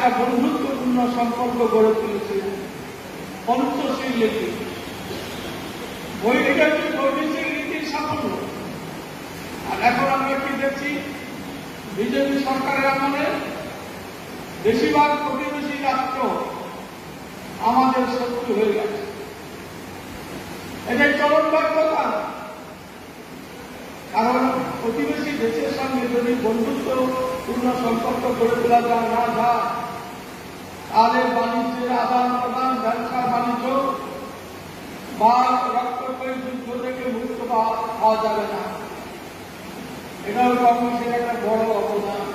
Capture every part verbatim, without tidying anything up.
একটা বন্ধুত্বপূর্ণ সম্পর্ক গড়ে তুলেছিলেন। পঞ্চশীল নীতি বই, এটা হচ্ছে পঞ্চশীল নীতির সাফল্য। আর এখন আমরা কি দেখছি, বিজেপি সরকারের আমলে বেশিরভাগ প্রতিবেশী রাষ্ট্র আমাদের শত্রু হয়ে গেছে। এটাই চরম ব্যর্থতা। কারণ প্রতিবেশী দেশের সঙ্গে যদি বন্ধুত্বপূর্ণ সম্পর্ক গড়ে তোলা যায় না যায়, তাহলে বাণিজ্যের আদান প্রদান, ব্যবসা বাণিজ্য বা রক্তক্ষয়ী যুদ্ধ থেকে মুক্ত পাওয়া যাবে না। এটাও কংগ্রেসের একটা বড় অবদান।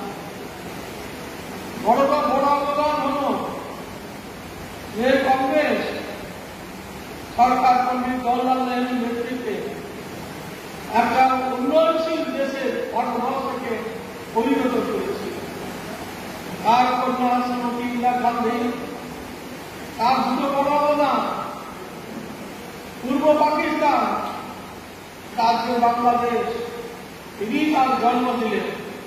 বড় বড় অবদান হল যে কংগ্রেস সরকার পণ্ডিত জওহরলাল নেহরুর নেতৃত্বে একটা উন্নয়নশীল দেশের ভারতবর্ষকে পরিণত করেছিল। তার কন্যা শ্রীমতী ইন্দিরা গান্ধী, তার দুটো বড় অবদান। পূর্ব পাকিস্তান, রাজ্য বাংলাদেশ, তিনি তার জন্ম দিলেন।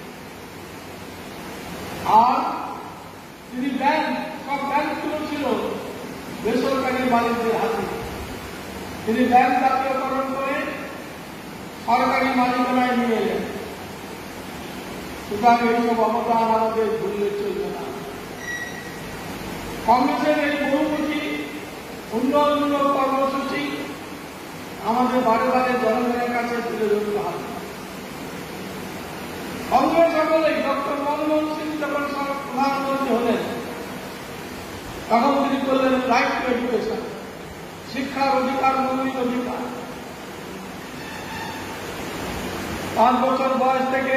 আর তিনি ব্যাংক, সব ব্যাংকগুলো ছিল বেসরকারি মালিকদের হাতে। তিনি ব্যাংক জাতীয়করণ করে সরকারি মালিকানায় নিয়ে এলেন। সুতরাং এইসব অবদান আমাদের ভুললে চলবে না। কংগ্রেসের এই বহুমুখী উন্নয়নমূলক কর্মসূচি আমাদের বারে বারে জনগণের কাছে তুলে ধরতে হবে। কংগ্রেস আমলেই ডক্টর মনমোহন সিং যখন প্রধানমন্ত্রী হলেন, তখন তিনি বললেন রাইট টু এডুকেশন, শিক্ষার অধিকার, মৌলিক অধিকার। পাঁচ বছর বয়স থেকে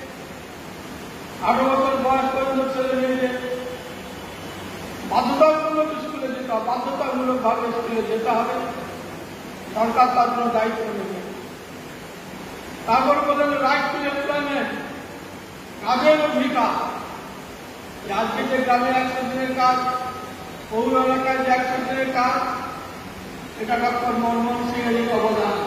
আঠারো বছর বয়স পর্যন্ত ছেলে মেয়েদের বাধ্যতামূলক স্কুলে যেতে হবে, বাধ্যতামূলক ভাবে স্কুলে যেতে হবে। সরকার তার জন্য দায়িত্ব নেবে। তারপর বললেন রাইট টু এমপ্লয়মেন্ট, কাজের অধিকার। আজকে যে গ্রামে একশো দিনের কাজ, পৌর এলাকায় যে একশো দিনের কাজ, এটা ডক্টর মনমোহন সিং এর অবদান।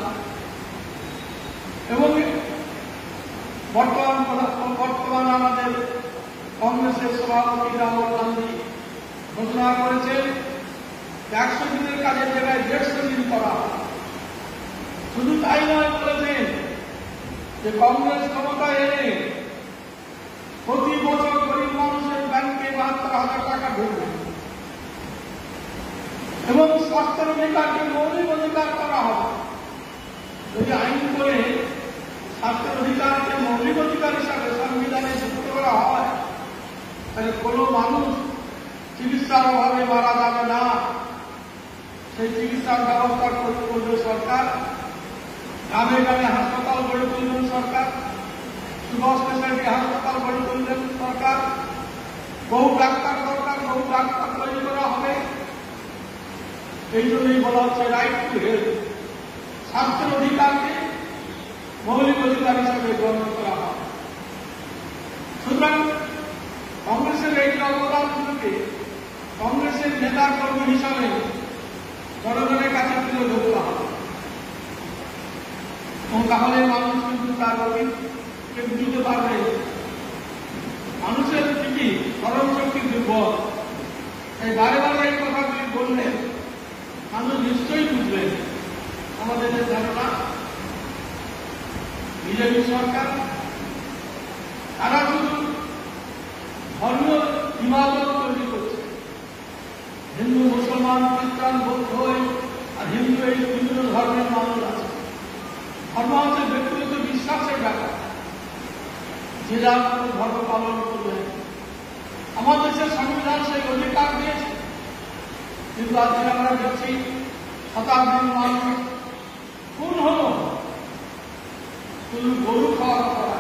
এবং বর্তমান বর্তমান আমাদের কংগ্রেসের সভাপতি রাহুল গান্ধী ঘোষণা করেছেন একশো দিনের কাজের জায়গায় দেড়শো দিন করা। শুধু তাই নয়, বলেছেন যে কংগ্রেস ক্ষমতায় এলে প্রতি বছর গরিব মানুষের ব্যাংকে বাহাত্তর হাজার টাকা ঢুকবে এবং স্বাস্থ্যের অধিকারকে মৌলিক অধিকার করা হবে। যদি আইন করে স্বাস্থ্যের অধিকারকে মৌলিক অধিকার হিসাবে সংবিধানে যুক্ত করা হয়, তাহলে কোনো মানুষ চিকিৎসার অভাবে মারা যাবে না। সেই চিকিৎসার ব্যবস্থা করবে সরকার। গ্রামে গ্রামে হাসপাতাল গড়ে তুলবেন সরকার, সুপার স্পেশালিটি হাসপাতাল গড়ে তুলবেন সরকার। বহু ডাক্তার দরকার, বহু ডাক্তার তৈরি করা হবে। এই জন্যই বলা হচ্ছে রাইট টু হেলথ, স্বাস্থ্যের অধিকারকে মৌলিক অধিকার হিসেবে গ্রহণ করা হয়। সুতরাং কংগ্রেসের এই অবদানগুলোকে কংগ্রেসের নেতা কর্মী হিসাবে জনগণের কাছে তুলে ধরতে হবে। এবং তাহলে মানুষ কিন্তু তার অতীতকে বুঝতে পারবে। মানুষের দিকে স্মরণ শক্তি দুর্বল, তাই বারে বারে এই কথাগুলি বললে মানুষ নিশ্চয়ই বুঝবেন আমাদের যে ধারণা বিজেপি সরকার তারা শুধু ধর্মীয় ইবাদত তৈরি করছে। হিন্দু, মুসলমান, খ্রিস্টান, বৌদ্ধ আর হিন্দু, এই বিভিন্ন ধর্মের মানুষ আছে। ধর্ম হচ্ছে ব্যক্তিগত বিশ্বাসের ব্যাপার, যে যার ধর্ম পালন করবে। আমাদের দেশের সংবিধান সেই অধিকার দিয়েছে, কিন্তু আজকে আমরা দেখছি শতাব্দীর মানুষ খুন হল শুধু গরু খাওয়া করা।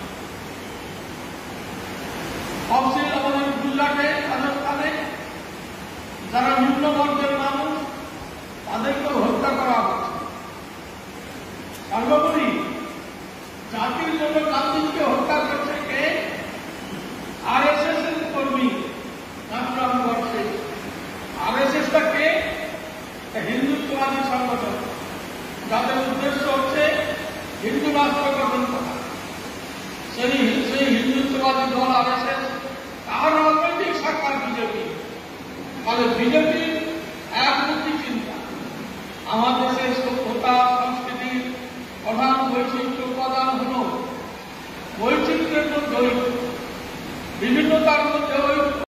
তফসিল আমাদের গুজরাটে, রাজস্থানে যারা নিম্ন বর্গের মানুষ, তাদেরকেও হত্যা করা হচ্ছে। সর্বোপরি জাতির জন্য গান্ধীকে হত্যা করছে কে? আর এস এস এর কর্মী রাষ্ট্রবর্ষে। আর এস এসটা কে? হিন্দুত্ববাদী সংগঠন, যাদের উদ্দেশ্য হচ্ছে হিন্দু রাষ্ট্র গঠন করা। সেই সেই হিন্দুত্ববাদী দল আর এস এস তার রাজনৈতিক সরকার বিজেপি। তাহলে বিজেপি একমুখী চিন্তা। আমাদের দেশের সভ্যতা সংস্কৃতির প্রধান বৈচিত্র্য উপাদান হল বৈচিত্র্যের মধ্যে ঐক্য, বিভিন্নতার মধ্যে ঐক্য।